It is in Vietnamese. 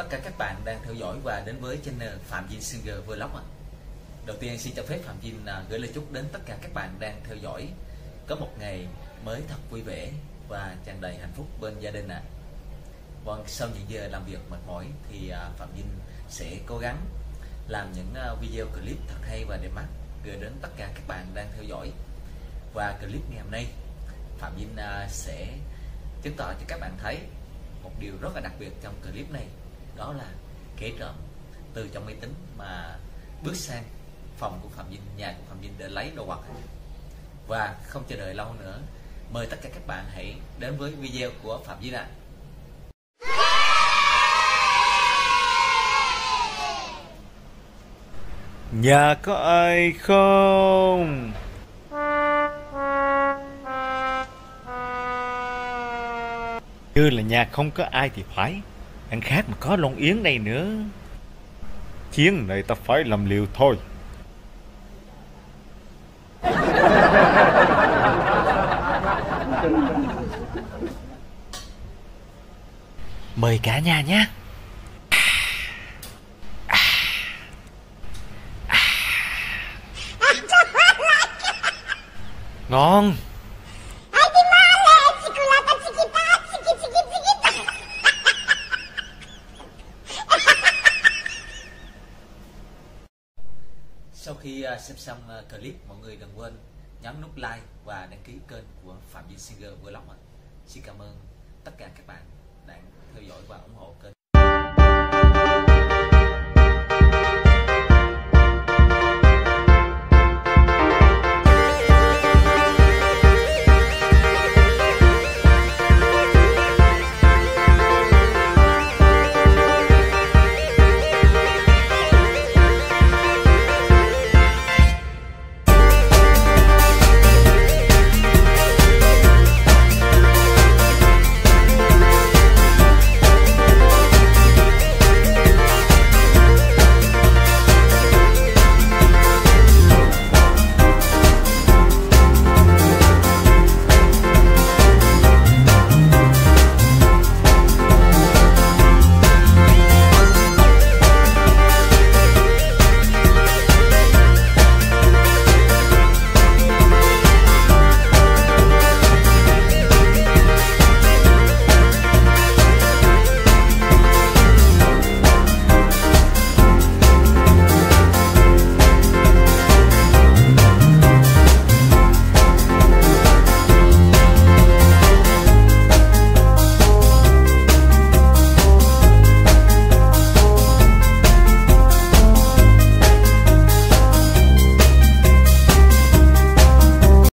cả các bạn đang theo dõi và đến với channel Phạm Vinh Singer Vlog ạ. Đầu tiên xin cho phép Phạm Vinh gửi lời chúc đến tất cả các bạn đang theo dõi có một ngày mới thật vui vẻ và tràn đầy hạnh phúc bên gia đình ạ. Vâng, sau những giờ làm việc mệt mỏi thì Phạm Vinh sẽ cố gắng làm những video clip thật hay và đẹp mắt gửi đến tất cả các bạn đang theo dõi. Và clip ngày hôm nay Phạm Vinh sẽ chứng tỏ cho các bạn thấy một điều rất là đặc biệt trong clip này, đó là kẻ trộm từ trong máy tính mà bước sang phòng của Phạm Vinh, nhà của Phạm Vinh để lấy đồ vật. Và không chờ đợi lâu nữa, mời tất cả các bạn hãy đến với video của Phạm Vinh ạ. Nhà có ai không? Như là nhà không có ai thì phải. Ăn khác mà có Long Yến đây nữa. Chiến này ta phải làm liều thôi. Mời cả nhà nhé. Ngon. Sau khi xem xong clip, mọi người đừng quên nhấn nút like và đăng ký kênh của Phạm Vinh Singer Vlog ạ. Xin cảm ơn tất cả các bạn đã theo dõi và ủng hộ kênh.